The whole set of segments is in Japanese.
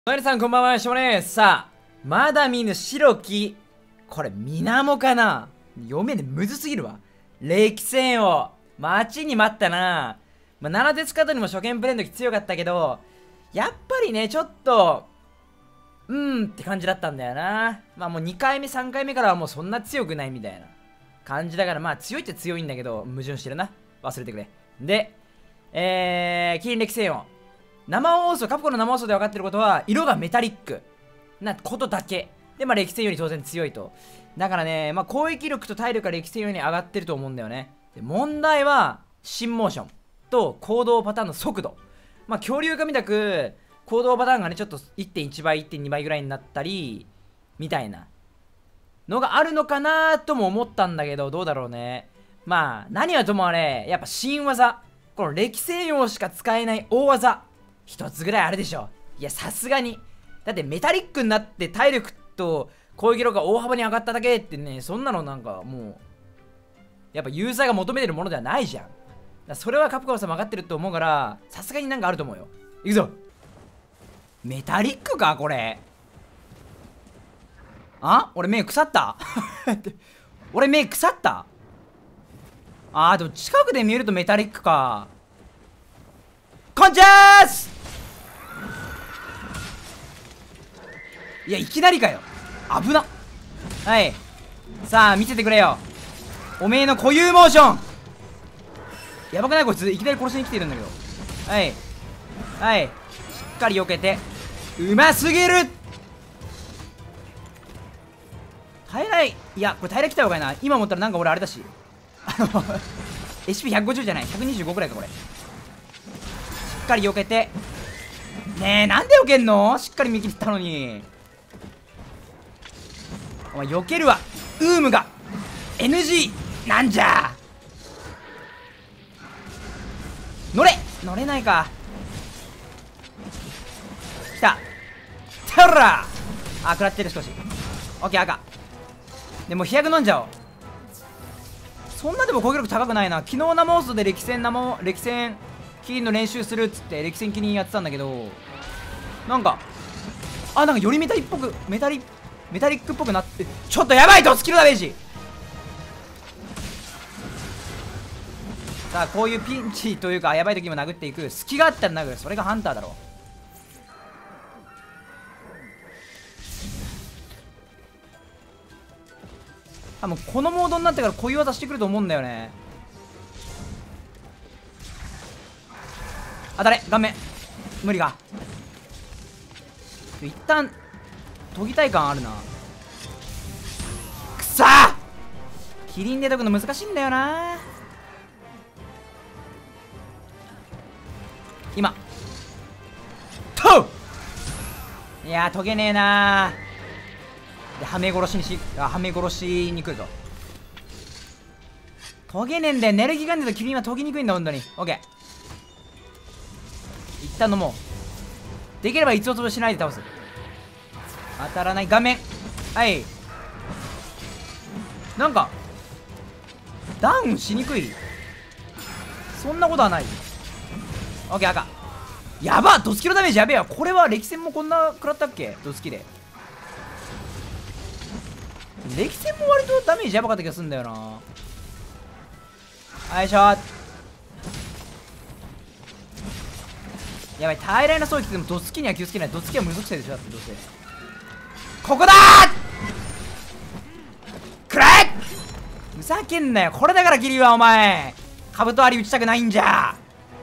皆さんこんばんは、しょうもねー。さあ、まだ見ぬ白き、これ、水面かな。読めねえ、むずすぎるわ。歴戦を、待ちに待ったな。7鉄カードにも初見プレイの時強かったけど、やっぱりね、ちょっと、って感じだったんだよな。もう2回目、3回目からはもうそんな強くないみたいな感じだから、強いっちゃ強いんだけど、矛盾してるな。忘れてくれ。で、キリン歴戦を。生放送、カプコンの生放送で分かってることは、色がメタリックなことだけ。で、歴戦より当然強いと。だからね、攻撃力と体力が歴戦よりに上がってると思うんだよね。で、問題は、新モーションと行動パターンの速度。恐竜化みたく、行動パターンがね、ちょっと 1.1 倍、1.2 倍ぐらいになったり、みたいなのがあるのかなとも思ったんだけど、どうだろうね。何はともあれ、やっぱ新技。この歴戦王しか使えない大技。一つぐらいあるでしょ。いや、さすがに。だってメタリックになって体力と攻撃力が大幅に上がっただけってね、そんなのなんかもう、やっぱユーザーが求めてるものではないじゃん。それはカプコンさん分かってると思うから、さすがになんかあると思うよ。いくぞ。メタリックかこれ。俺目腐った俺目腐ったでも近くで見えるとメタリックか。こんちゃーす。いや、いきなりかよ。危な。はい。さあ、見せてくれよ。おめえの固有モーション。やばくないこいつ。いきなり殺しに来てるんだけど。はい。はい。しっかり避けて。うますぎる。平らい。いや、これ平ら来た方がいいな。今思ったらなんか俺あれだし。HP150 じゃない。125くらいか、これ。しっかり避けて。ねえ、なんで避けんの？しっかり見切ったのに。お前避けるわ。ウームが NG なんじゃ。乗れないか。来た。てら食らってる。少しオッケー。赤でもう飛躍飲んじゃおう。そんなでも攻撃力高くないな。昨日生放送で歴戦キリンの練習するっつって歴戦キリンやってたんだけど、なんかよりメタリックっぽくなって、ちょっとやばいとスキルダメージ。さあ、こういうピンチというかやばい時も殴っていく隙があったら殴る。それがハンターだろう。もうこのモードになってからこういう技してくると思うんだよね。当たれ顔面無理が。一旦研ぎたい感あるな。くさー。キリンで解くの難しいんだよな。今とう。いやー、研げねえなー。ではめ殺しに来るぞ。研げねえんだよ。エネルギーガンデとキリンは研ぎにくいんだ。本当に。オッケー。一旦飲もう。できれば一応潰しないで倒す。当たらない。顔面。はい。なんかダウンしにくい。そんなことはない。オッケー。赤やばっ。ドスキルダメージやべえよ。これは歴戦もこんな食らったっけ。ドスキで歴戦も割とダメージやばかった気がするんだよな。よいしょ。やばい。平らな装備ってでもドツキには気をつけない。ドツキは無属性でしょ。だってどうせここだー。くらえ。ふざけんなよ。これだからキリはお前カブトアリ打ちたくないんじゃ。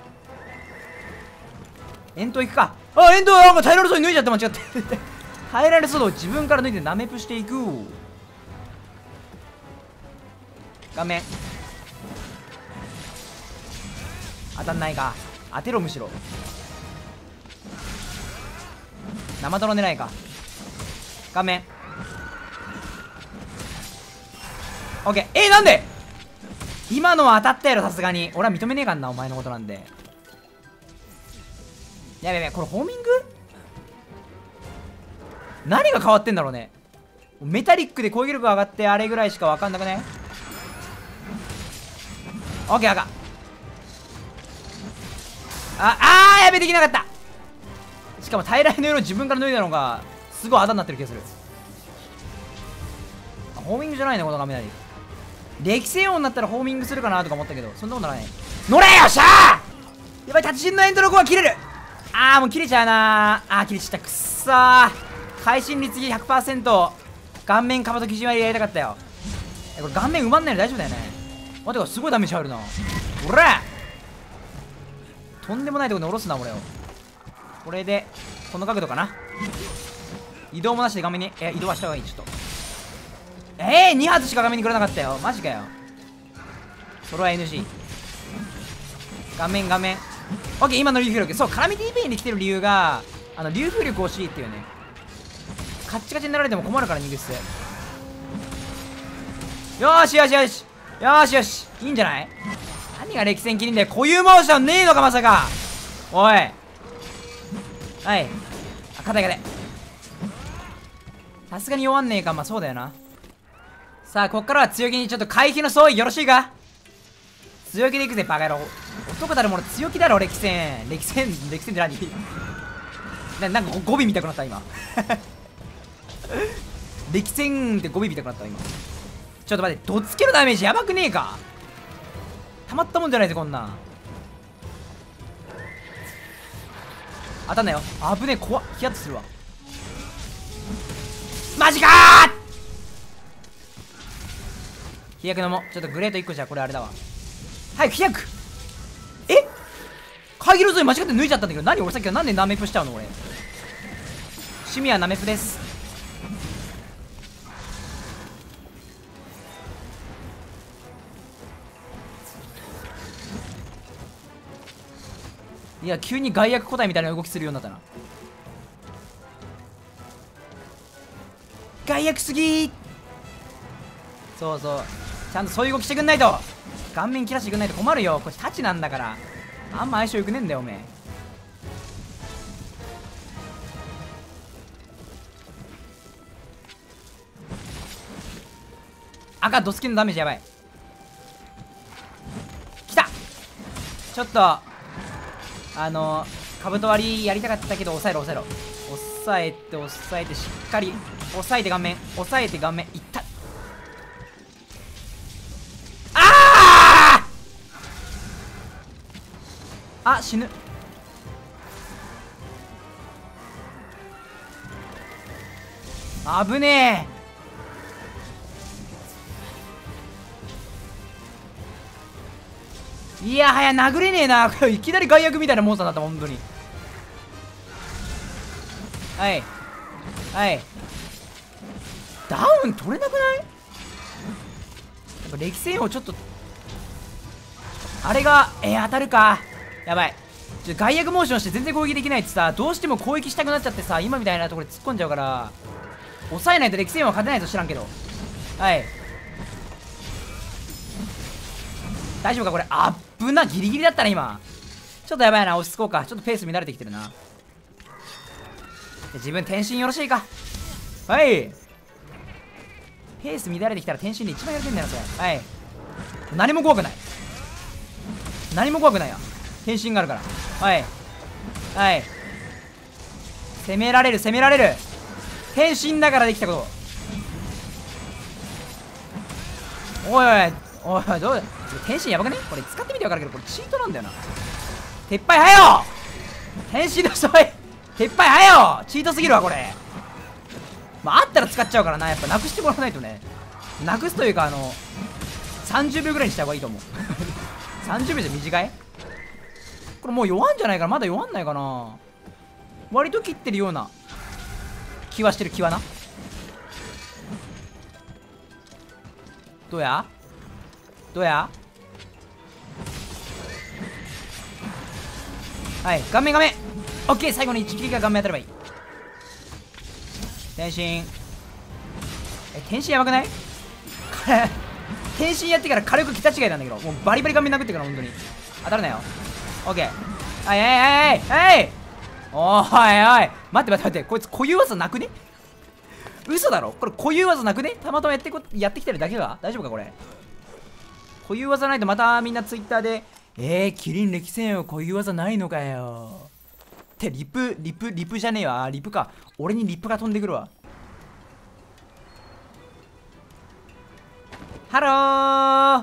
遠投行くか。遠投なんか耐えられそうに脱いじゃった。間違って耐えられそうを自分から脱いでナメプしていく。顔面当たんないか。当てろ。むしろ生泥狙いか。顔面オッケー。なんで今のは当たったやろ。さすがに俺は認めねえかんな、お前のことなんで。やべやべ。これホーミング何が変わってんだろうね。メタリックで攻撃力が上がってあれぐらいしか分かんなくね。オッケー。赤やべできなかった。 しかも平らの色自分から脱いだのがすごいあだになってる気がする。ホーミングじゃないねこの雷。歴戦王になったらホーミングするかなとか思ったけど、そんなことない。乗れよっしゃー。やばい、達人のエンドの子は切れる。もう切れちゃうなー。切れちゃった。くっさー。会心率 100%。 顔面カバと基準割りやりたかったよ。これ顔面埋まんないの大丈夫だよね。待てか、すごいダメージ入るな。おらとんでもないところに下ろすな俺を。これでこの角度かな。移動もなしで画面に移動はした方がいい。ちょっと2発しか画面に来れなかったよ。マジかよ。それは NG。 画面オッケー。今の流風力、そう、カラミティペインで来てる理由が流風力欲しいっていうね。カッチカチになられても困るから逃げっす。よーしよしよしよしよし、いいんじゃない。何が歴戦キリンだよ。固有モーションねえのかまさか。おい、はい、硬い。さすがに弱んねえか。まあそうだよな。さあこっからは強気にちょっと回避の相違よろしいか。強気でいくぜバカ野郎。男たるもの強気だろ。歴戦って何なんか語尾見たくなった今歴戦って語尾見たくなった今。ちょっと待って、どつけるダメージやばくねえか。たまったもんじゃないぜこんなん。当たんなよ。危ねえ、怖っ。ヒヤッとするわ。マジかー。飛躍のもちょっとグレート1個じゃこれあれだわ。早く飛躍。会議の沿い間違って抜いちゃったんだけど、何俺さっきからなんでナメプしちゃうの俺。趣味はナメプです。いや急に外役個体みたいな動きするようになったな。外役すぎー。そうそう、ちゃんとそういう動きしてくんないと。顔面切らしてくんないと困るよ。これタチなんだから。あんま相性よくねえんだよおめえ。赤ドスキンのダメージやばい。きた。ちょっとカブト割りやりたかったけど抑えろ。抑えてしっかり抑えて顔面いった。死ぬ。危ねえ。いやはや殴れねえな。いきなり外役みたいなモンスターだった本当に。はいダウン取れなくない。やっぱ歴戦王ちょっとあれが当たるか。やばい。外役モーションして全然攻撃できないってさ、どうしても攻撃したくなっちゃってさ、今みたいなところで突っ込んじゃうから抑えないと歴戦王は勝てないと知らんけど。大丈夫かこれ。危な、ギリギリだったな今。ちょっとやばいな。落ち着こうか。ちょっとペース乱れてきてるな。自分転身よろしいか。ペース乱れてきたら転身で一番やりてんだよなそれ。何も怖くないや。転身があるから。攻められる。転身だからできたこと。おいどうだ。転身やばくね。これ使ってみて分かるけどこれチートなんだよな。撤廃はよ。転身の人撤廃はよ。チートすぎるわこれ。あったら使っちゃうからな。やっぱなくしてもらわないとね。なくすというか30秒ぐらいにした方がいいと思う30秒じゃ短い。これもう弱んじゃないかな。まだ弱んないかな。割と切ってるような気はしてる。気はな。どうや顔面オッケー。最後に一撃が顔面当たればいい。転身やばくない転身やってから火力桁違いなんだけど、もうバリバリ顔面殴ってから本当に当たるなよ。オッケー。おい待ってこいつ固有技なくね。嘘だろこれ。固有技なくね。たまたまやってきてるだけは大丈夫かこれ。固有技ないとまたみんなツイッターでキリン歴戦王固有技ないのかよ。 ってリプじゃねえわ。リプか。俺にリップが飛んでくるわ。ハロー。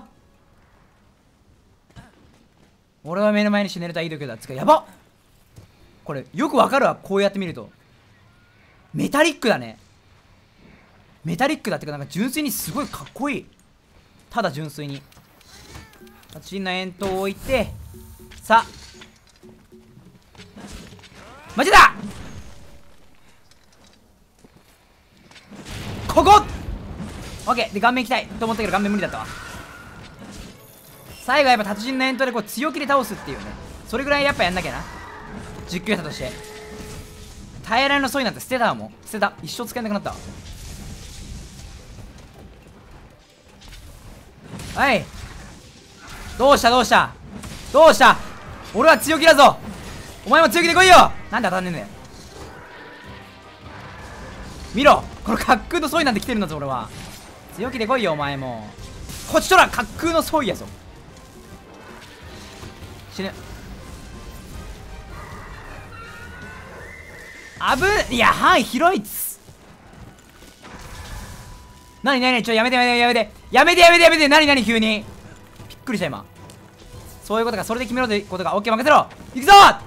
俺は目の前に死ねるといい度胸だ。つか、やばっ。これ、よくわかるわ。こうやって見ると。メタリックだね。メタリックだってか、なんか純粋にすごいかっこいい。ただ純粋に。チンの円筒を置いて、さあ。マジだ。ここオッケーで顔面行きたいと思ったけど顔面無理だったわ。最後はやっぱ達人の円筒でこう強気で倒すっていうね。それぐらいやっぱやんなきゃな。実況者として耐えられのソイなんて捨てたわ。もう捨てた。一生使えなくなったわ。はい、どうしたどうしたどうした。俺は強気だぞ。お前も強気で来いよ。なんで当たんねんだよ。見ろ、この滑空のソイなんて来てるんだぞ。俺は強気で来いよ。お前もこっちとら滑空のソイやぞ。死ぬ。いや範囲広いっつ。なになに、やめてやめてやめてやめてやめてやめて。なになに急にびっくりした今。そういうことか。それで決めろってことか。オッケー任せろ。いくぞ。は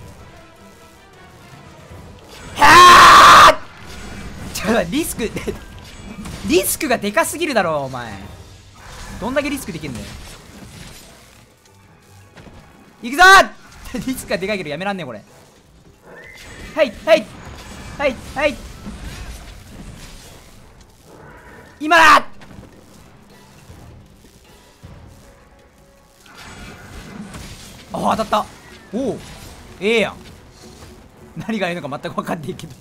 あちょっとリスクリスクがでかすぎるだろお前。どんだけリスクできるんだよ。いくぞリスクがでかいけどやめらんねえこれ。はいはいはいはい、今だ。あ当たった。おおええやん。何がいいのか全く分かんないけど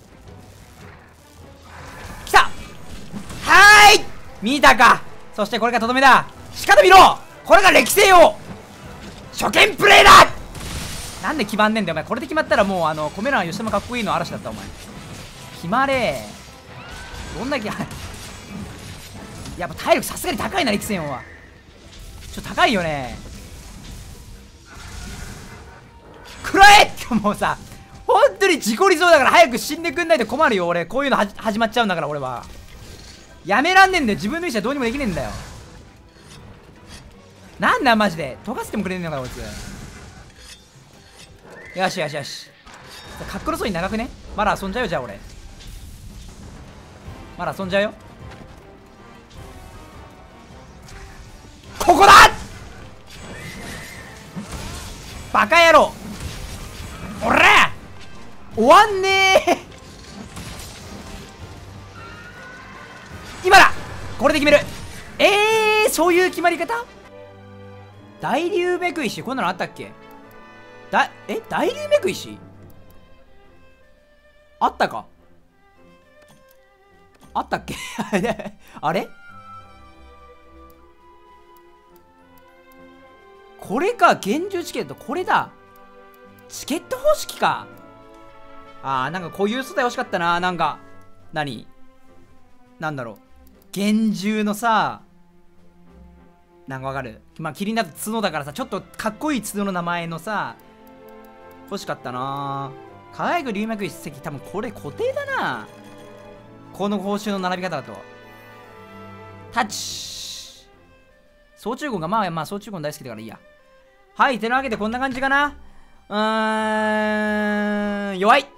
来た。はーい見たか。そしてこれがとどめだ。しかと見ろ、これが歴戦王初見プレイだ。なんで決まんねんだよお前。これで決まったらもうコメ欄吉田もかっこいいの嵐だったお前。決まれ。どんだけやっぱ体力さすがに高いな陸戦王は。ちょっと高いよね。くらえってもうさ本当に事故りそうだから早く死んでくんないと困るよ俺。こういうの始まっちゃうんだから俺は。やめらんねんだよ。自分の意思はどうにもできねえんだよ。なんだマジで溶かしてもくれねえのかこいつ。よしよしよし。カックロソイ長くね。まだ遊んじゃうよ。じゃあ俺まだ遊んじゃうよ。ここだバカ野郎。おら終わんねえ今だ。これで決める。そういう決まり方。大竜めく石こんなのあったっけ。大竜めく石あったか。あったっけあれこれか。厳重チケットこれだ。チケット方式か。なんかこういう素材欲しかったな。なんかなんだろう厳重のさ、なんかわかる。まあキリンだと角だからさ、ちょっとかっこいい角の名前のさ欲しかったな。輝く龍脈一石、多分これ固定だな。この報酬の並び方だと。タッチ総中言がまあ総中言大好きだからいいや。はい、てなわけでこんな感じかな。弱い。